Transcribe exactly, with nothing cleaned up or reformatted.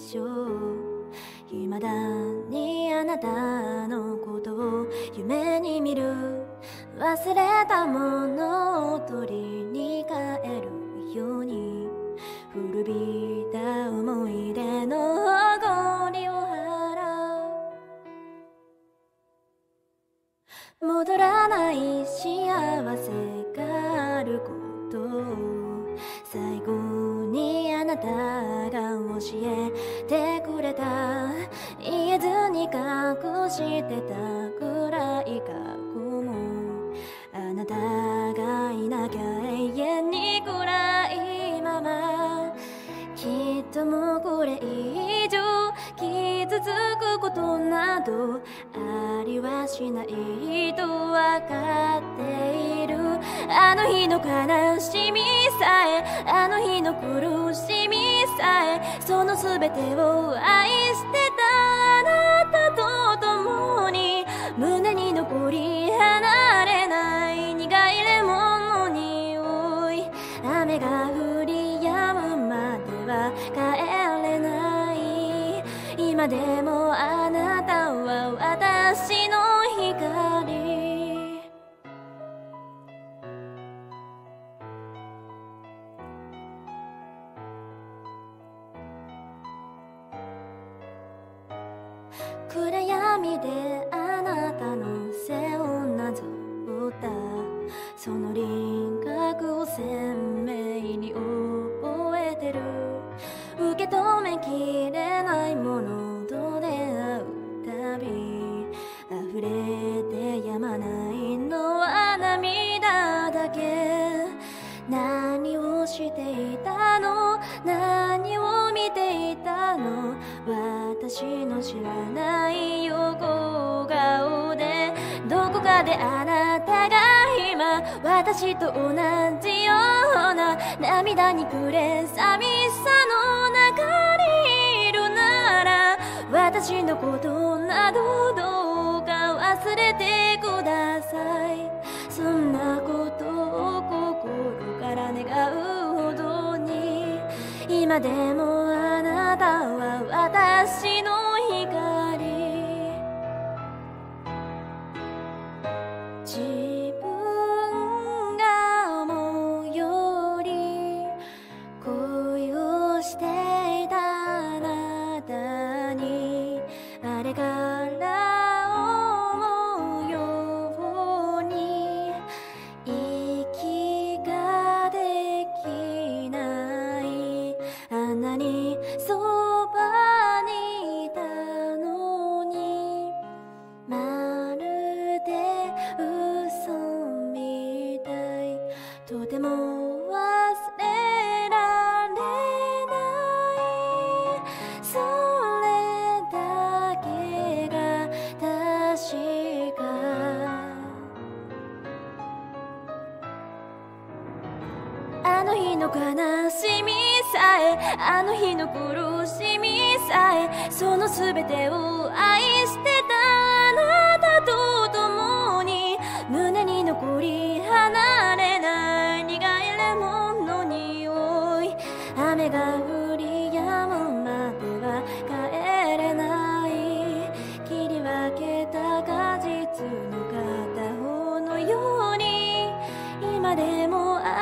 しょう。未だにあなたのことを夢に見る。忘れたものを取りに帰るように、古びた思い出の誇りを払う。戻らない幸せがあることを最後にあなたが教えてくれた。言えずに隠してたくらい過去も、あなたがいなきゃ永遠に暗いまま。きっともうこれ以上傷つくことなどありはしないとわかっている。あの日の悲しみさえ、あの日の苦しみさえ、その全てを愛してたあなたと共に、胸に残り離れない苦いレモンの匂い。雨が降り止むまでは帰れない。今でもあなたは私の光。暗闇であなたの背をなぞったその輪郭を鮮明に覚えてる。受け止めきれないものと出会うたび、溢れてやまないのは涙だけ。何をしていたの、何を見ていたの、私の知らない横顔で。どこかであなたが今私と同じような涙に暮れ寂しさの中にいるなら、私のことなどどうか忘れてください。そんなことを心から願うほどに、今でもあなたは私の光。自分が思うより恋をしていたあなたに、あれから思うように息ができない。あんなにそばにいたのに、まるで嘘みたい。とても忘れられない。それだけが確か。あの日の悲しみさえ、あの日の苦しみさえ、その全てを愛してたあなたと共に、胸に残り離れない苦いレモンの匂い。雨が降り止むまでは帰れない。切り分けた果実の片方のように、今でも